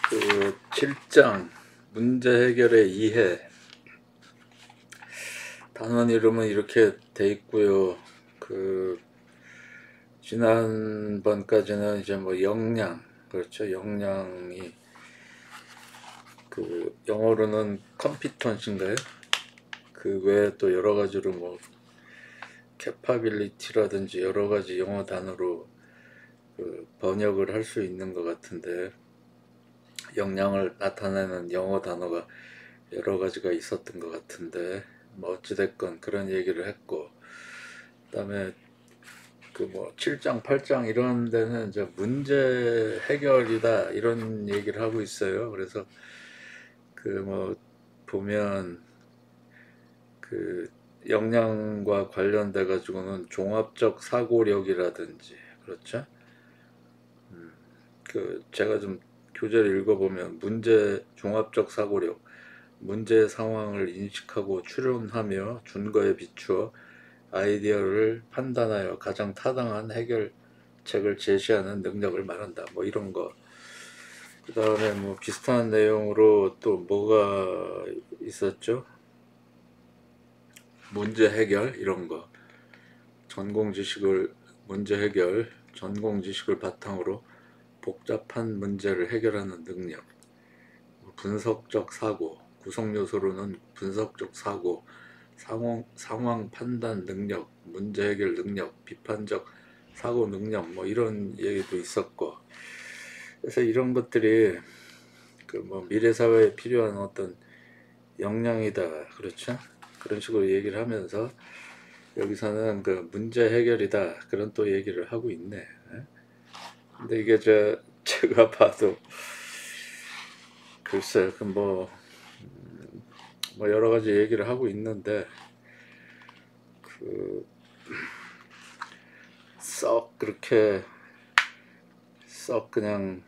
그 7장 문제 해결의 이해 단원 이름은 이렇게 돼 있고요. 그 지난번까지는 이제 뭐 역량, 그렇죠. 역량이 그 영어로는 컴피턴스인가요? 그 외에 또 여러 가지로 뭐 capability라든지 여러 가지 영어 단어로 그 번역을 할 수 있는 것 같은데, 역량을 나타내는 영어 단어가 여러 가지가 있었던 것 같은데, 뭐 어찌됐건 그런 얘기를 했고, 그 다음에 그 뭐 7장 8장 이런 데는 이제 문제 해결이다 이런 얘기를 하고 있어요. 그래서 그 뭐 보면 그 역량과 관련돼 가지고는 종합적 사고력이라든지, 그렇죠. 그 제가 좀 교재를 읽어보면 종합적 사고력, 문제 상황을 인식하고 추론하며 준거에 비추어 아이디어를 판단하여 가장 타당한 해결책을 제시하는 능력을 말한다. 뭐 이런 거. 그 다음에 뭐 비슷한 내용으로 또 뭐가 있었죠? 문제 해결 이런 거. 문제 해결, 전공 지식을 바탕으로 복잡한 문제를 해결하는 능력, 분석적 사고, 구성 요소로는 분석적 사고, 상황 판단 능력, 문제 해결 능력, 비판적 사고 능력, 뭐 이런 얘기도 있었고, 그래서 이런 것들이 그 뭐 미래 사회에 필요한 어떤 역량이다, 그렇죠? 그런 식으로 얘기를 하면서 여기서는 그 문제 해결이다 그런 또 얘기를 하고 있네. 근데 이게 제가 봐도 글쎄 그뭐 여러 가지 얘기를 하고 있는데 그 썩 그렇게 썩 그냥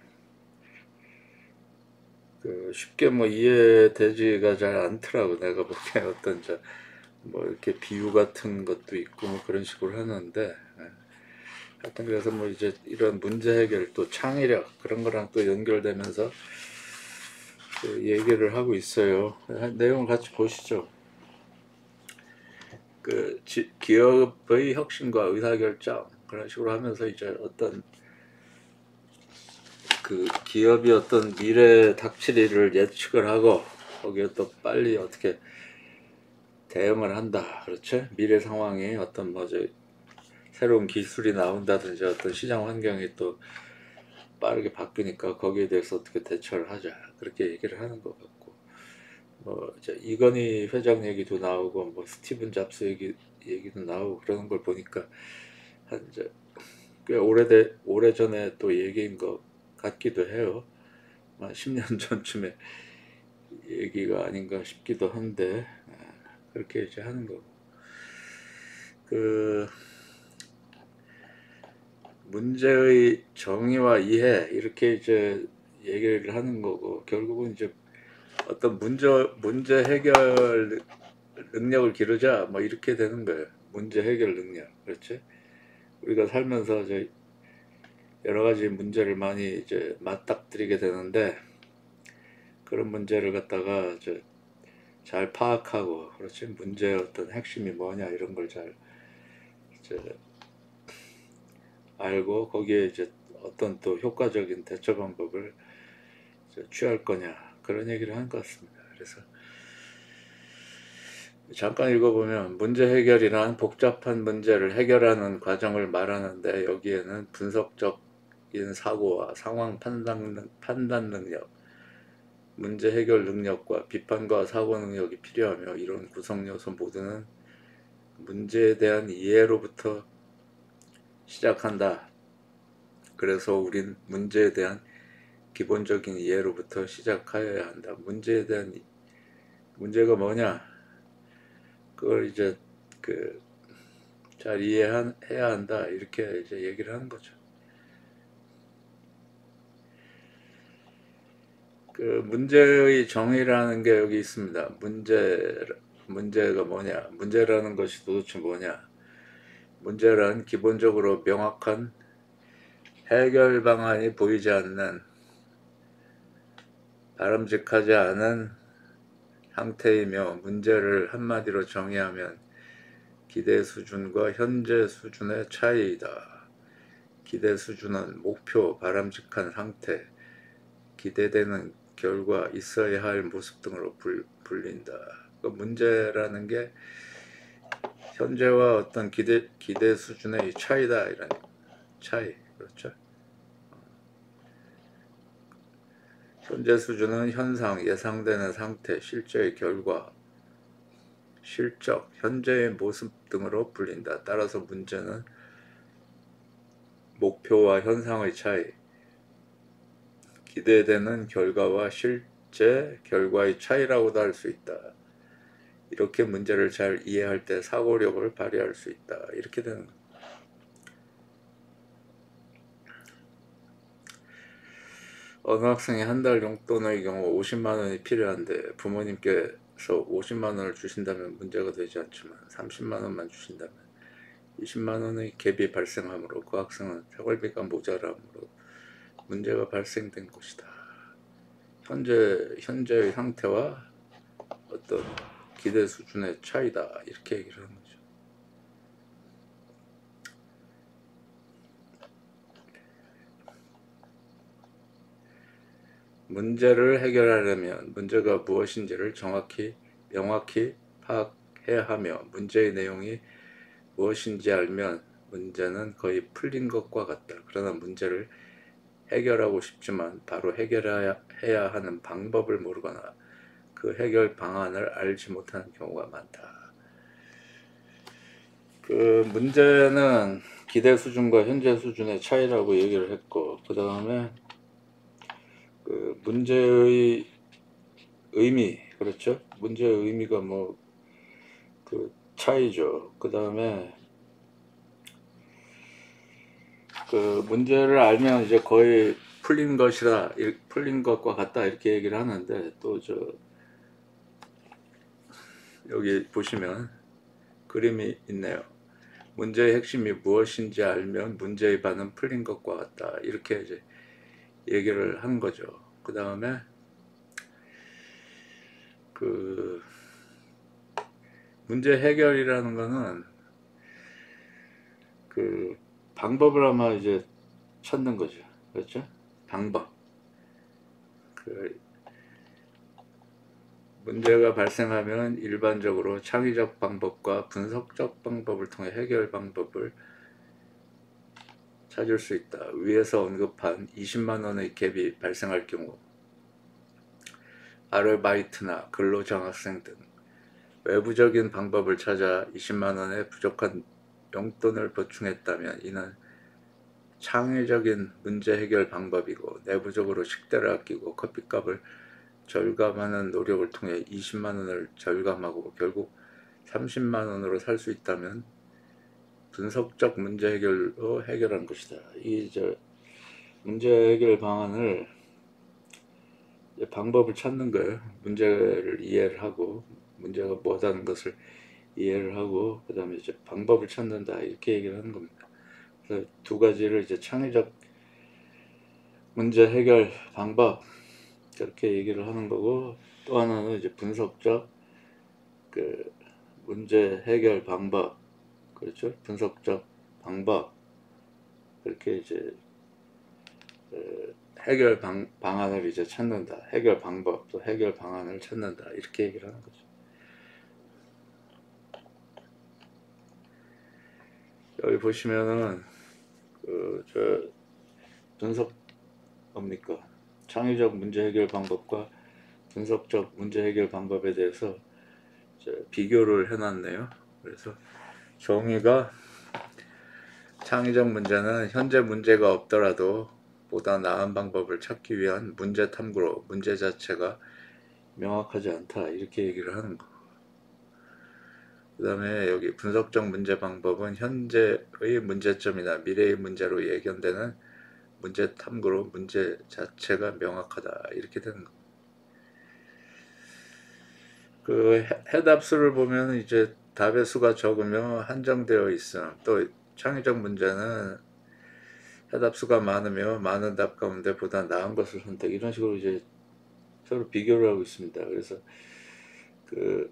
그 쉽게 뭐 이해되지가 잘 않더라고. 내가 보기에 어떤 뭐 이렇게 비유 같은 것도 있고 뭐 그런 식으로 하는데, 하여튼 그래서 뭐 이제 이런 문제 해결 또 창의력 그런 거랑 또 연결되면서 그 얘기를 하고 있어요. 내용을 같이 보시죠. 그 기업의 혁신과 의사결정 그런 식으로 하면서 이제 어떤 그 기업이 어떤 미래 닥칠 일을 예측을 하고 거기에 또 빨리 어떻게 대응을 한다. 그렇죠? 미래 상황에 어떤 새로운 기술이 나온다든지 어떤 시장 환경이 또 빠르게 바뀌니까 거기에 대해서 어떻게 대처를 하자. 그렇게 얘기를 하는 것 같고, 뭐 이제 이건희 회장 얘기도 나오고 뭐 스티븐 잡스 얘기도 나오고 그러는 걸 보니까 한 이제 꽤 오래전에 또 얘기인 것 같기도 해요. 한 10년 전쯤에 얘기가 아닌가 싶기도 한데, 그렇게 이제 하는 거고. 그 문제의 정의와 이해 이렇게 이제 얘기를 하는 거고, 결국은 이제 어떤 문제 해결 능력을 기르자 뭐 이렇게 되는 거예요. 문제 해결 능력. 그렇지? 우리가 살면서 이제 여러 가지 문제를 많이 이제 맞닥뜨리게 되는데, 그런 문제를 갖다가 이제 잘 파악하고, 그렇지? 문제의 어떤 핵심이 뭐냐 이런 걸 잘 이제 알고 거기에 이제 어떤 또 효과적인 대처 방법을 이제 취할 거냐 그런 얘기를 하는 것 같습니다. 그래서 잠깐 읽어보면 문제 해결이란 복잡한 문제를 해결하는 과정을 말하는데, 여기에는 분석적인 사고와 상황 판단 능력, 문제 해결 능력과 비판과 사고 능력이 필요하며, 이런 구성 요소 모두는 문제에 대한 이해로부터 시작한다. 그래서 우린 문제에 대한 기본적인 이해로부터 시작하여야 한다. 문제가 뭐냐? 그걸 이제 잘 이해해야 한다. 이렇게 이제 얘기를 하는 거죠. 그 문제의 정의라는 게 여기 있습니다. 문제가 뭐냐? 문제라는 것이 도대체 뭐냐? 문제란 기본적으로 명확한 해결 방안이 보이지 않는 바람직하지 않은 상태이며 문제를 한마디로 정의하면 기대 수준과 현재 수준의 차이이다. 기대 수준은 목표, 바람직한 상태, 기대되는 결과, 있어야 할 모습 등으로 불린다. 그 문제라는 게 현재와 어떤 기대 수준의 차이다. 이런 차이. 그렇죠? 현재 수준은 현상, 예상되는 상태, 실제의 결과, 실적, 현재의 모습 등으로 불린다. 따라서 문제는 목표와 현상의 차이, 기대되는 결과와 실제 결과의 차이라고도 할 수 있다. 이렇게 문제를 잘 이해할 때 사고력을 발휘할 수 있다. 이렇게 되는 거예요. 어느 학생이 한 달 용돈의 경우 50만 원이 필요한데 부모님께서 50만 원을 주신다면 문제가 되지 않지만 30만 원만 주신다면 20만 원의 갭이 발생하므로 그 학생은 생활비가 모자라므로 문제가 발생된 것이다. 현재의 상태와 어떤 기대 수준의 차이다. 이렇게 얘기를 하는 거죠. 문제를 해결하려면 문제가 무엇인지를 명확히 파악해야 하며 문제의 내용이 무엇인지 알면 문제는 거의 풀린 것과 같다. 그러나 문제를 해결하고 싶지만 바로 해결해야 하는 방법을 모르거나 그 해결 방안을 알지 못하는 경우가 많다. 그 문제는 기대 수준과 현재 수준의 차이라고 얘기를 했고, 그 다음에 그 문제의 의미, 그렇죠? 문제의 의미가 뭐 그 차이죠. 그 다음에 그 문제를 알면 이제 거의 풀린 것과 같다 이렇게 얘기를 하는데, 또 여기 보시면 그림이 있네요. 문제의 핵심이 무엇인지 알면 문제의 반은 풀린 것과 같다. 이렇게 이제 얘기를 하는 거죠. 그 다음에 그 문제 해결이라는 거는 그 방법을 아마 이제 찾는 거죠. 그렇죠? 방법. 그 문제가 발생하면 일반적으로 창의적 방법과 분석적 방법을 통해 해결 방법을 찾을 수 있다. 위에서 언급한 20만 원의 갭이 발생할 경우 아르바이트나 근로장학생 등 외부적인 방법을 찾아 20만 원의 부족한 용돈을 보충했다면 이는 창의적인 문제 해결 방법이고, 내부적으로 식대를 아끼고 커피값을 절감하는 노력을 통해 20만 원을 절감하고 결국 30만 원으로 살 수 있다면 분석적 문제 해결로 해결한 것이다. 이 문제 해결 방안을 방법을 찾는 거예요. 문제를 이해를 하고 문제가 뭐다는 것을 이해를 하고 그 다음에 이제 방법을 찾는다 이렇게 얘기를 하는 겁니다. 그래서 두 가지를 이제 창의적 문제 해결 방법 이렇게 얘기를 하는 거고, 또 하나는 이제 분석적 그 문제 해결 방법, 그렇죠? 분석적 방법 그렇게 이제 해결 방안을 이제 찾는다. 해결 방법 또 해결 방안을 찾는다. 이렇게 얘기를 하는 거죠. 여기 보시면은 분석 뭡니까? 창의적 문제 해결 방법과 분석적 문제 해결 방법에 대해서 비교를 해놨네요. 그래서 정의가 창의적 문제는 현재 문제가 없더라도 보다 나은 방법을 찾기 위한 문제 탐구로 문제 자체가 명확하지 않다 이렇게 얘기를 하는 거. 그 다음에 여기 분석적 문제 방법은 현재의 문제점이나 미래의 문제로 예견되는 문제 탐구로 문제 자체가 명확하다 이렇게 되는 거. 그 해답수를 보면 이제 답의 수가 적으면 한정되어 있음. 또 창의적 문제는 해답수가 많으며 많은 답 가운데 보다 나은 것을 선택. 이런 식으로 이제 서로 비교를 하고 있습니다. 그래서 그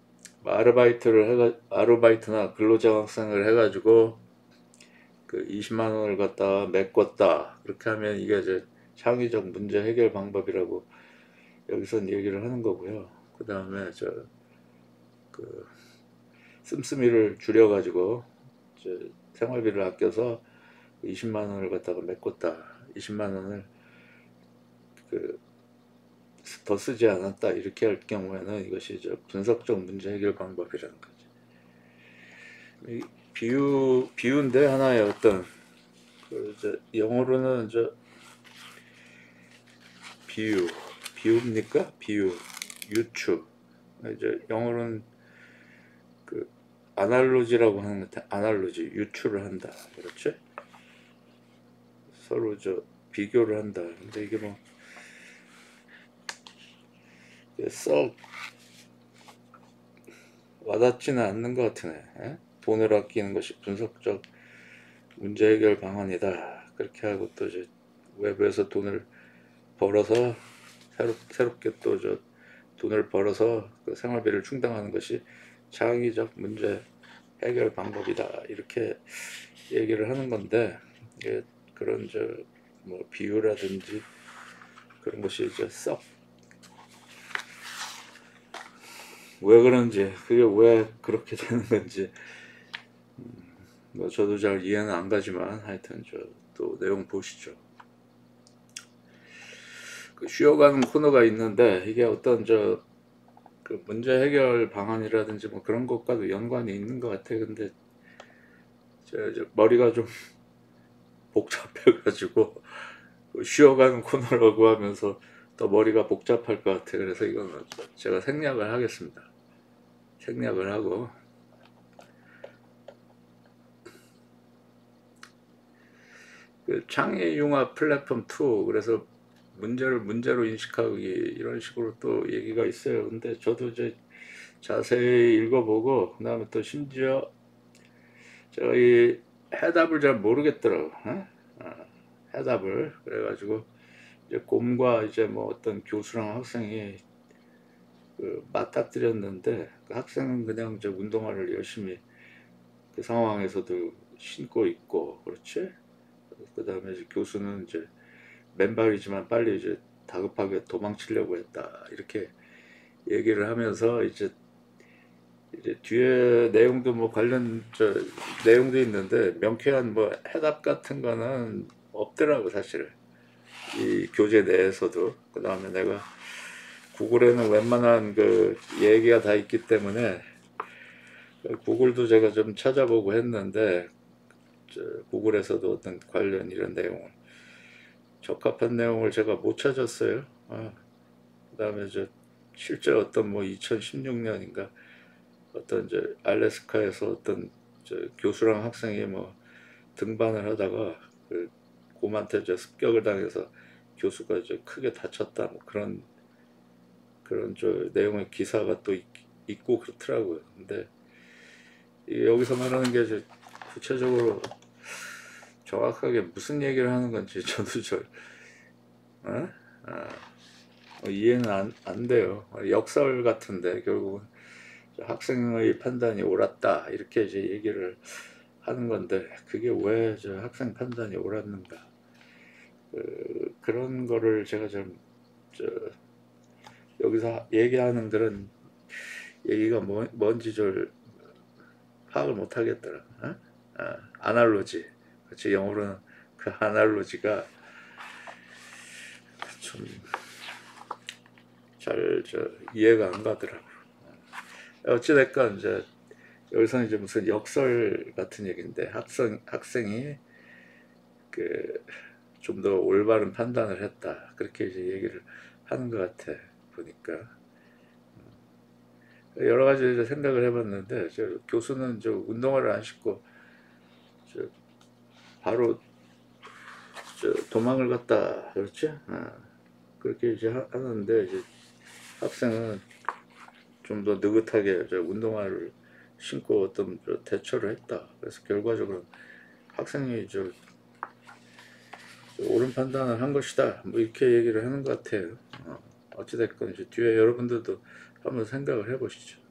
아르바이트나 근로장학생을 해가지고 그 20만 원을 갖다 메꿨다. 그렇게 하면 이게 이제 창의적 문제 해결 방법이라고 여기선 얘기를 하는 거고요. 그 다음에 그 씀씀이를 줄여가지고 생활비를 아껴서 20만 원을 갖다가 메꿨다. 20만 원을 더 쓰지 않았다. 이렇게 할 경우에는 이것이 분석적 문제 해결 방법이라는 거지. 비유인데 하나의 어떤 영어로는 비유입니까? 비유, 유추. 영어로는 그 아날로지라고 하는 것 같아. 아날로지, 유추를 한다. 그렇지? 서로 비교를 한다. 근데 이게 뭐 썩 와닿지는 않는 것 같으네. 에? 돈을 아끼는 것이 분석적 문제 해결 방안이다. 그렇게 하고 또 외부에서 돈을 벌어서 새롭게 또 돈을 벌어서 그 생활비를 충당하는 것이 창의적 문제 해결 방법이다. 이렇게 얘기를 하는 건데, 이게 그런 뭐 비유라든지 그런 것이 썩 왜 그런지, 그게 왜 그렇게 되는 건지 뭐 저도 잘 이해는 안 가지만 하여튼 또 내용 보시죠. 그 쉬어가는 코너가 있는데 이게 어떤 그 문제 해결 방안이라든지 뭐 그런 것과도 연관이 있는 것 같아. 근데 머리가 좀 복잡해가지고 쉬어가는 코너라고 하면서 또 머리가 복잡할 것 같아. 그래서 이거는 제가 생략을 하겠습니다. 생략을 하고 그 창의융합 플랫폼 2, 그래서 문제를 문제로 인식하기, 이런 식으로 또 얘기가 있어요. 근데 저도 자세히 읽어보고 그 다음에 또 심지어 제가 이 해답을 잘 모르겠더라고. 해답을. 그래가지고 곰과 뭐 어떤 교수랑 학생이 맞닥뜨렸는데 그 학생은 그냥 운동화를 열심히 그 상황에서도 신고 있고, 그렇지? 그 다음에 교수는 맨발이지만 빨리 다급하게 도망치려고 했다. 이렇게 얘기를 하면서 이제 뒤에 내용도 뭐 관련 내용도 있는데 명쾌한 뭐 해답 같은 거는 없더라고 사실. 이 교재 내에서도. 그 다음에 내가 구글에는 웬만한 그 얘기가 다 있기 때문에 구글도 제가 좀 찾아보고 했는데 구글에서도 어떤 관련 이런 내용을, 적합한 내용을 제가 못 찾았어요. 그 다음에 실제 어떤 뭐 2016년인가 어떤 알래스카에서 어떤 교수랑 학생이 뭐 등반을 하다가 그 곰한테 습격을 당해서 교수가 크게 다쳤다, 뭐 그런 내용의 기사가 또 있고 그렇더라고요. 근데 여기서 말하는 게 구체적으로 정확하게 무슨 얘기를 하는 건지 저도 이해는 안 돼요. 역설 같은데 결국은 학생의 판단이 옳았다 이렇게 얘기를 하는 건데, 그게 왜 학생 판단이 옳았는가, 그런 거를 제가 여기서 얘기하는 그런 얘기가 뭔지 파악을 못 하겠더라. 아날로지, 그치? 영어로는 그 아날로지가 좀 잘 이해가 안 가더라고. 어찌됐건 여기서는 무슨 역설 같은 얘기인데, 학생이 좀 더 올바른 판단을 했다, 그렇게 얘기를 하는 것 같아 보니까. 여러 가지 생각을 해봤는데 교수는 운동화를 안 신고 바로 도망을 갔다, 그렇지? 그렇게 하는데 학생은 좀 더 느긋하게 운동화를 신고 어떤 대처를 했다. 그래서 결과적으로 학생이 옳은 판단을 한 것이다, 뭐 이렇게 얘기를 하는 것 같아요. 어찌됐건 이제 뒤에 여러분들도 한번 생각을 해보시죠.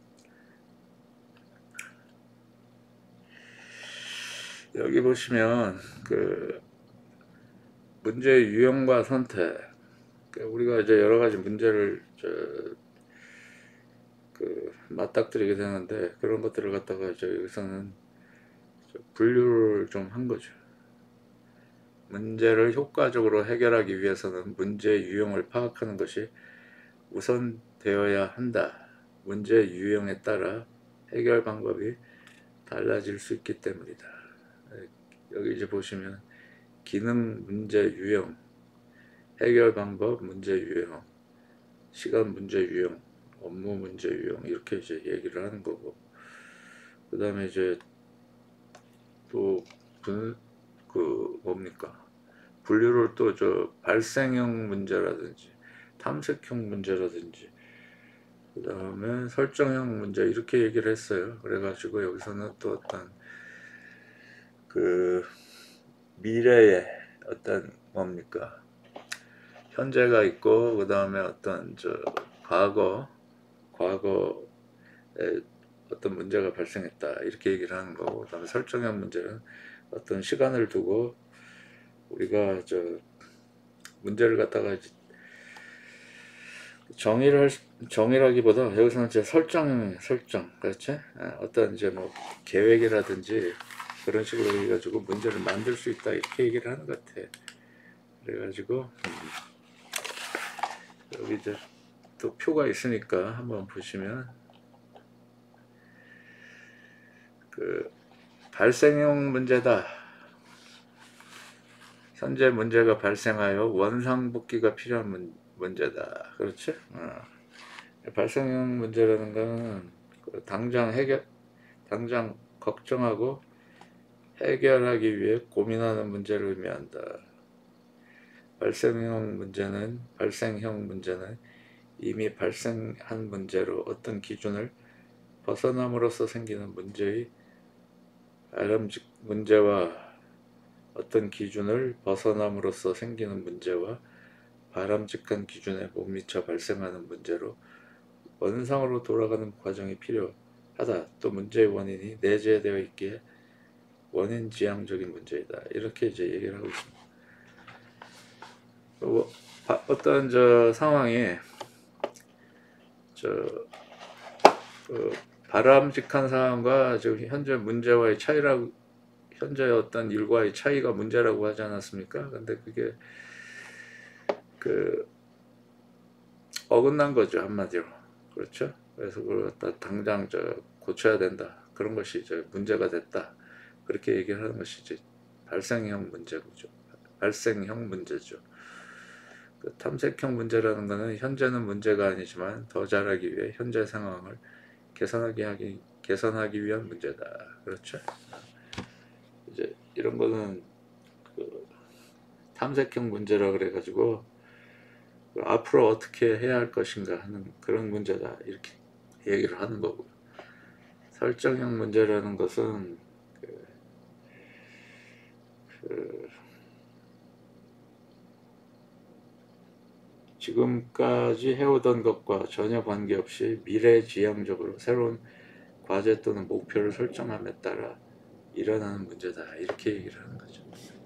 여기 보시면 그 문제의 유형과 선택, 우리가 이제 여러 가지 문제를 맞닥뜨리게 되는데, 그런 것들을 갖다가 이제 여기서는 분류를 좀 한 거죠. 문제를 효과적으로 해결하기 위해서는 문제의 유형을 파악하는 것이 우선되어야 한다. 문제의 유형에 따라 해결 방법이 달라질 수 있기 때문이다. 여기 이제 보시면 기능 문제 유형, 해결 방법 문제 유형, 시간 문제 유형, 업무 문제 유형, 이렇게 이제 얘기를 하는 거고, 그 다음에 이제 또 뭡니까, 분류를 또 발생형 문제라든지 탐색형 문제라든지 그 다음에 설정형 문제, 이렇게 얘기를 했어요. 그래가지고 여기서는 또 어떤 미래의 어떤 뭡니까, 현재가 있고, 그 다음에 어떤 과거에 어떤 문제가 발생했다, 이렇게 얘기를 하는 거고, 그 다음에 설정형 문제는 어떤 시간을 두고 우리가 문제를 갖다가 이제 정의라기보다 여기서는 이제 설정, 그렇지? 어떤 이제 뭐 계획이라든지 그런 식으로 해가지고 문제를 만들 수 있다, 이렇게 얘기를 하는 것 같아. 그래가지고 여기 이제 또 표가 있으니까 한번 보시면, 발생형 문제다. 현재 문제가 발생하여 원상복귀가 필요한 문제다. 그렇지? 발생형 문제라는 건 당장 걱정하고 해결하기 위해 고민하는 문제를 의미한다. 발생형 문제는 이미 발생한 문제로 어떤 기준을 벗어남으로써 생기는 어떤 기준을 벗어남으로써 생기는 문제와 바람직한 기준에 못 미쳐 발생하는 문제로 원상으로 돌아가는 과정이 필요하다. 또 문제의 원인이 내재되어 있기에 원인지향적인 문제이다. 이렇게 이제 얘기를 하고 있습니다. 어떤 상황이 바람직한 상황과 현재 문제와의 차이라고, 현재 어떤 일과의 차이가 문제라고 하지 않았습니까? 근데 그게 어긋난 거죠, 한마디로. 그렇죠? 그래서 그걸 갖다 당장 고쳐야 된다, 그런 것이 이제 문제가 됐다, 그렇게 얘기를 하는 것이 이제 발생형 문제죠. 탐색형 문제라는 것은 현재는 문제가 아니지만 더 잘하기 위해 현재 상황을 개선하기 위한 문제다. 그렇죠? 이제 이런 거는 탐색형 문제라 그래가지고 앞으로 어떻게 해야 할 것인가 하는 그런 문제다, 이렇게 얘기를 하는 거고, 설정형 문제라는 것은 지금까지 해오던 것과 전혀 관계없이 미래지향적으로 새로운 과제 또는 목표를 설정함에 따라 일어나는 문제다, 이렇게 얘기를 하는 거죠.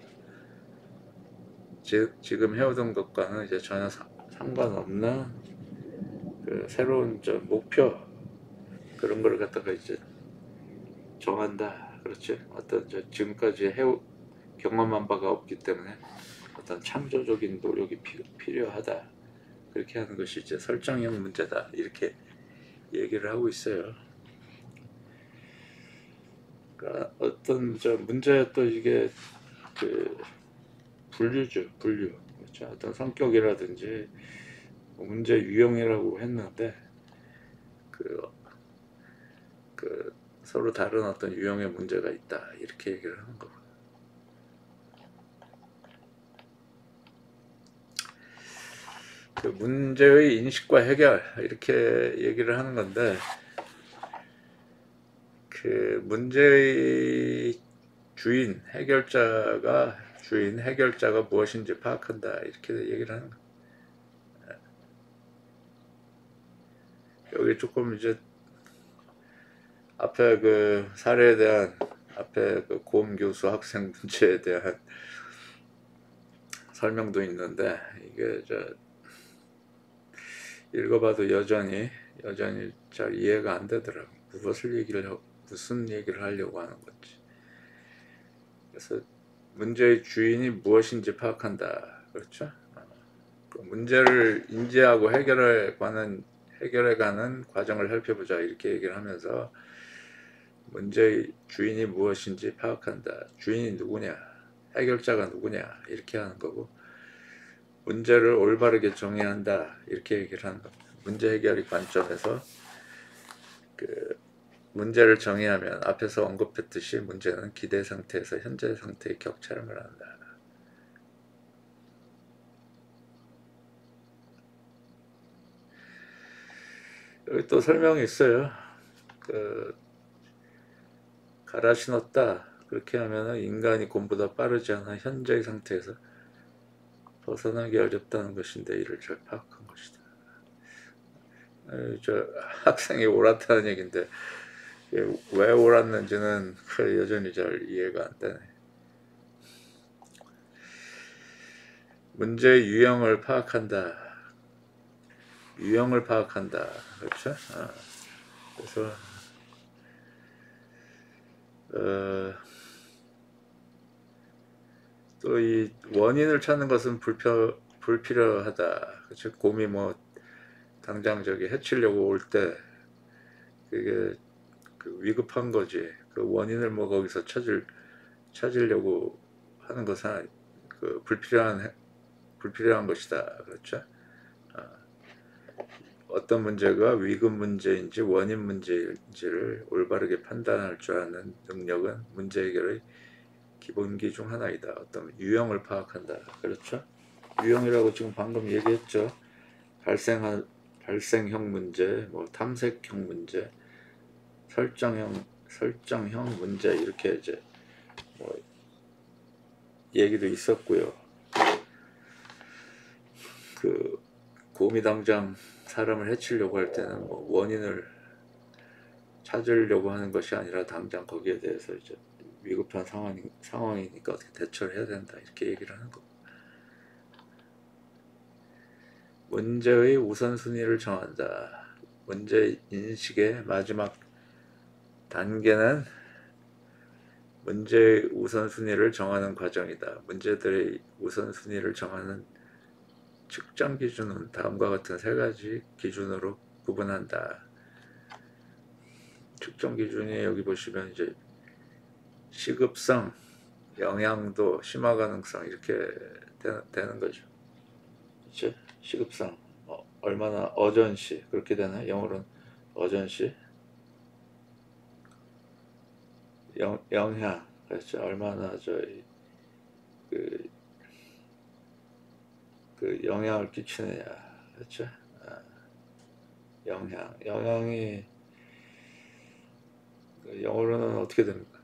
지금 해오던 것과는 이제 전혀 상관없는 새로운 목표, 그런 걸 갖다가 이제 정한다. 그렇지? 어떤 지금까지 경험한 바가 없기 때문에 어떤 창조적인 노력이 필요하다, 그렇게 하는 것이 이제 설정형 문제다, 이렇게 얘기를 하고 있어요. 그러니까 어떤 문제의 또 이게 분류죠, 분류. 그렇죠? 어떤 성격이라든지 문제 유형이라고 했는데 서로 다른 어떤 유형의 문제가 있다, 이렇게 얘기를 하는 거고. 문제의 인식과 해결, 이렇게 얘기를 하는 건데, 문제의 해결자가 무엇인지 파악한다, 이렇게 얘기를 하는 거예요. 여기 조금 이제 앞에 그 사례에 대한 앞에 그 고음 교수 학생 문제에 대한 설명도 있는데 이게 저 읽어봐도 여전히 잘 이해가 안 되더라고. 무슨 얘기를 하려고 하는 건지. 그래서 문제의 주인이 무엇인지 파악한다. 그렇죠? 그 문제를 인지하고 해결해가는 과정을 살펴보자. 이렇게 얘기를 하면서 문제의 주인이 무엇인지 파악한다. 주인이 누구냐? 해결자가 누구냐? 이렇게 하는 거고, 문제를 올바르게 정의해야 한다. 이렇게 얘기를 하는 겁니다. 문제 해결의 관점에서 그 문제를 정의하면 앞에서 언급했듯이 문제는 기대 상태에서 현재 상태의 격차를 말한다. 여기 또 설명이 있어요. 그 갈아 신었다. 그렇게 하면 인간이 곰보다 빠르지 않아 현재의 상태에서 벗어나기 어렵다는 것인데 이를 잘 파악한 것이다. 저 학생이 옳았다는 얘기인데 왜 옳았는지는 여전히 잘 이해가 안 되네. 문제의 유형을 파악한다. 유형을 파악한다. 그렇죠? 그래서 또 이 원인을 찾는 것은 불필요하다. 그렇죠? 곰이 뭐 당장 저기 해치려고 올 때 그게 그 위급한 거지. 그 원인을 뭐 거기서 찾으려고 하는 것은 그 불필요한 것이다. 그렇죠? 어떤 문제가 위급 문제인지 원인 문제인지를 올바르게 판단할 줄 아는 능력은 문제 해결의 기본기 중 하나이다. 어떤 유형을 파악한다. 그렇죠? 유형이라고 지금 방금 얘기했죠. 발생형 문제, 뭐 탐색형 문제, 설정형 문제 이렇게 이제 뭐 얘기도 있었고요. 그 곰이 당장 사람을 해치려고 할 때는 뭐 원인을 찾으려고 하는 것이 아니라 당장 거기에 대해서 이제 위급한 상황이니까 어떻게 대처를 해야 된다 이렇게 얘기를 하는 거고. 문제의 우선순위를 정한다. 문제 인식의 마지막 단계는 문제의 우선순위를 정하는 과정이다. 문제들의 우선순위를 정하는 측정 기준은 다음과 같은 세 가지 기준으로 구분한다. 측정 기준이 여기 보시면 이제 시급성, 영향도, 심화 가능성 이렇게 되는 거죠. 그렇죠? 시급성, 얼마나 어전시 그렇게 되나? 영어로는 어전시, 영향, 그렇죠? 얼마나 그, 그 영향을 끼치느냐, 그렇죠? 영향이 영어로는 어떻게 됩니까?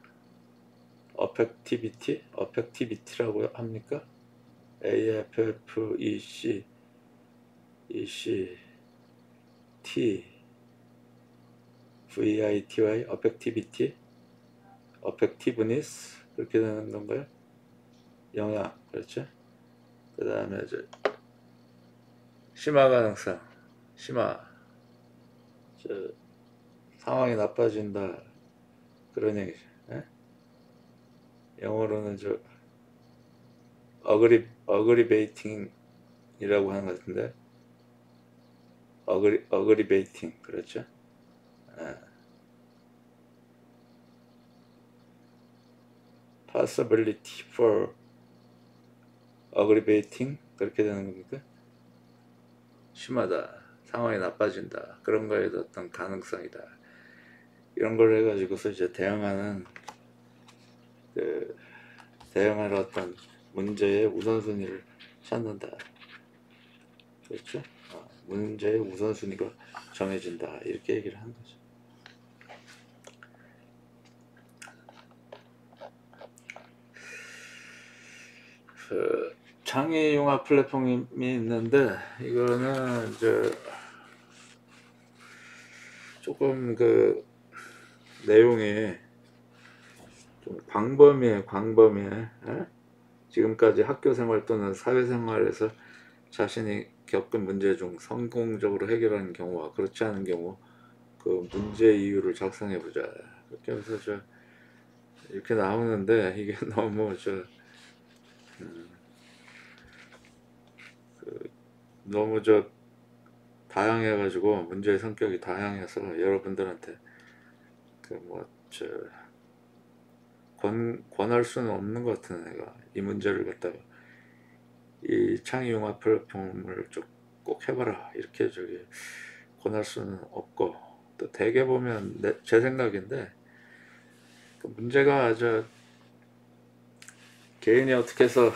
어펙티비티라고 합니까? AFFEC T VITY 어펙티브니스 그렇게 되는 건가요? 영향, 그렇죠? 그 다음에 이제 심화 가능성, 상황이 나빠진다 그런 얘기죠. 예? 영어로는 어그리베이팅이라고 하는 것 같은데 어그리베이팅 그렇죠? possibility for aggravating 그렇게 되는 겁니까? 심하다, 상황이 나빠진다, 그런 거에 어떤 가능성이다. 이런 걸 해가지고서 이제 대응하는 대응할 어떤 문제의 우선순위를 찾는다. 그렇죠? 문제의 우선순위가 정해진다. 이렇게 얘기를 하는 거죠. 창의융합 플랫폼이 있는데 이거는 조금 그 내용이 좀 광범위해. 에? 지금까지 학교 생활 또는 사회생활에서 자신이 겪은 문제 중 성공적으로 해결하는 경우와 그렇지 않은 경우 그 문제 이유를 작성해 보자. 그렇게 해서 이렇게 나오는데 이게 너무 너무 다양해 가지고 문제의 성격이 다양해서 여러분들한테 권할 수는 없는 것 같은 내가 이 문제를 갖다가 이 창의융합 플랫폼을 꼭 해봐라 이렇게 권할 수는 없고, 또 대개 보면 제 생각인데 그 문제가 개인이 어떻게 해서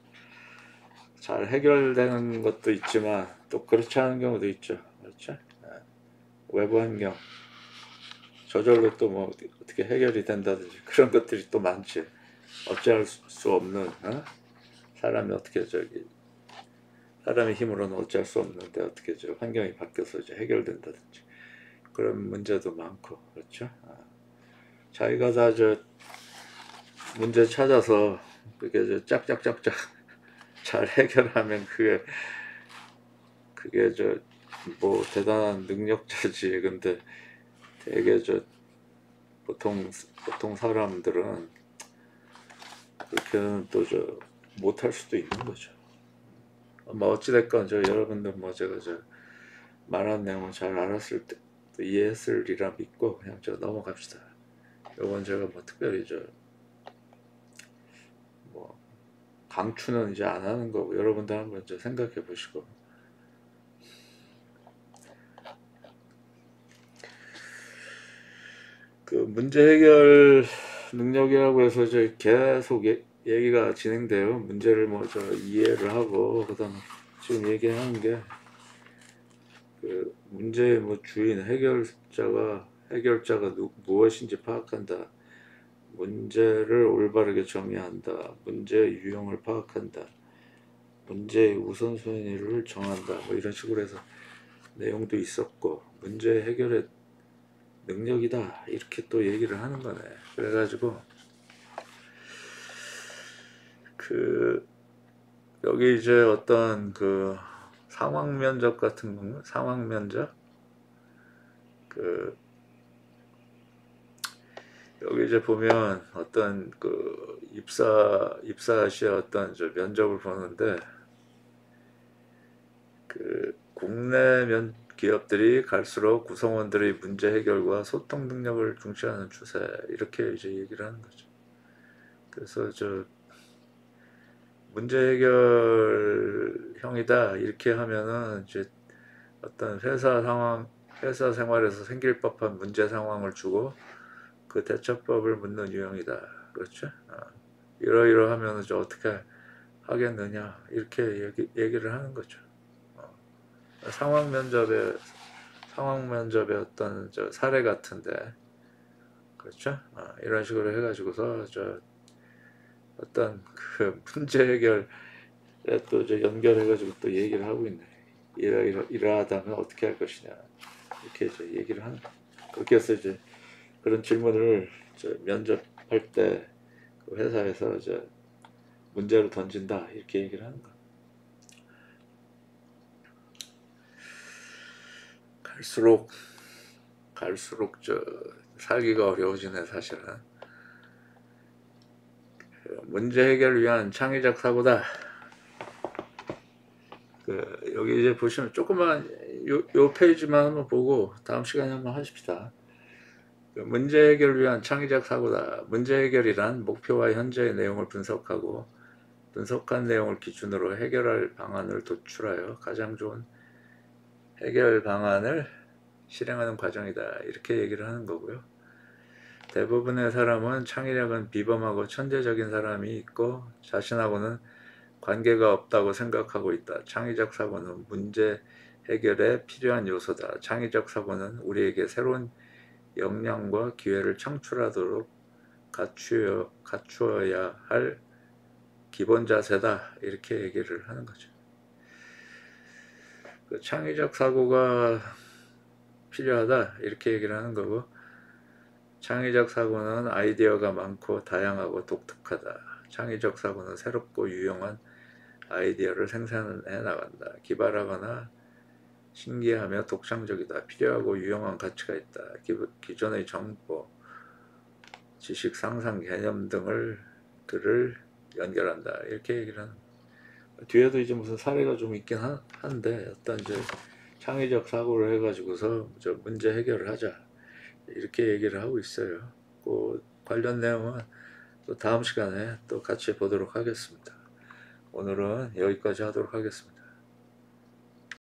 잘 해결되는 것도 있지만 또 그렇지 않은 경우도 있죠. 그렇죠? 외부 환경 저절로 또 뭐 어떻게 해결이 된다든지 그런 것들이 또 많지. 어찌할 수 없는 사람이 어떻게 사람의 힘으로는 어찌할 수 없는데 어떻게 환경이 바뀌어서 해결된다든지 그런 문제도 많고. 그렇죠? 자기가 다 문제 찾아서 그게 짝짝짝짝 잘 해결하면 그게 뭐 대단한 능력자지. 근데 되게 보통 사람들은 그렇게는 또 못할 수도 있는 거죠. 뭐 어찌됐건 여러분들 뭐 제가 말한 내용은 잘 알았을 때 또 이해했으리라 믿고 그냥 넘어갑시다. 요건 제가 뭐 특별히 뭐 강추는 이제 안 하는 거고 여러분들 한번 생각해 보시고. 그 문제 해결 능력이라고 해서 계속 얘기가 진행돼요. 문제를 뭐 이해를 하고 그다음 지금 얘기하는 게 그 문제의 뭐 주인 해결자가 무엇인지 파악한다. 문제를 올바르게 정의한다. 문제의 유형을 파악한다. 문제의 우선순위를 정한다. 뭐 이런 식으로 해서 내용도 있었고, 문제 해결의 능력이다 이렇게 또 얘기를 하는 거네. 그래가지고 여기 이제 어떤 상황 면접 같은 거, 상황 면접 여기 이제 보면 어떤 입사 시에 어떤 면접을 보는데 국내 기업들이 갈수록 구성원들의 문제 해결과 소통 능력을 중시하는 추세 이렇게 이제 얘기를 하는 거죠. 그래서 문제 해결형이다 이렇게 하면은 이제 어떤 회사 생활에서 생길 법한 문제 상황을 주고 그 대처법을 묻는 유형이다. 그렇죠? 이러이러하면 어떻게 하겠느냐 이렇게 얘기를 하는 거죠. 상황 면접의 어떤 사례 같은데, 그렇죠? 이런 식으로 해가지고서 어떤 문제 해결에 또 연결해가지고 또 얘기를 하고 있네. 이러하다면 어떻게 할 것이냐 이렇게 얘기를 하는 거. 그렇게 해서 그런 질문을 면접할 때 그 회사에서 문제로 던진다 이렇게 얘기를 하는 거. 갈수록 살기가 어려워지네 사실은. 문제 해결을 위한 창의적 사고다. 여기 이제 보시면 조금만 요 페이지만 한번 보고 다음 시간에 한번 하십시다. 문제 해결을 위한 창의적 사고다. 문제 해결이란 목표와 현재의 내용을 분석하고 분석한 내용을 기준으로 해결할 방안을 도출하여 가장 좋은 해결 방안을 실행하는 과정이다. 이렇게 얘기를 하는 거고요. 대부분의 사람은 창의력은 비범하고 천재적인 사람이 있고 자신하고는 관계가 없다고 생각하고 있다. 창의적 사고는 문제 해결에 필요한 요소다. 창의적 사고는 우리에게 새로운 역량과 기회를 창출하도록 갖추어야 할 기본 자세다. 이렇게 얘기를 하는 거죠. 창의적 사고가 필요하다 이렇게 얘기를 하는 거고, 창의적 사고는 아이디어가 많고 다양하고 독특하다. 창의적 사고는 새롭고 유용한 아이디어를 생산해 나간다. 기발하거나 신기하며 독창적이다. 필요하고 유용한 가치가 있다. 기존의 정보, 지식, 상상, 개념 들을 연결한다. 이렇게 얘기를 하는. 뒤에도 이제 무슨 사례가 좀 있긴 한데, 어떤 이제 창의적 사고를 해가지고서 저 문제 해결을 하자 이렇게 얘기를 하고 있어요. 그 관련 내용은 또 다음 시간에 또 같이 보도록 하겠습니다. 오늘은 여기까지 하도록 하겠습니다.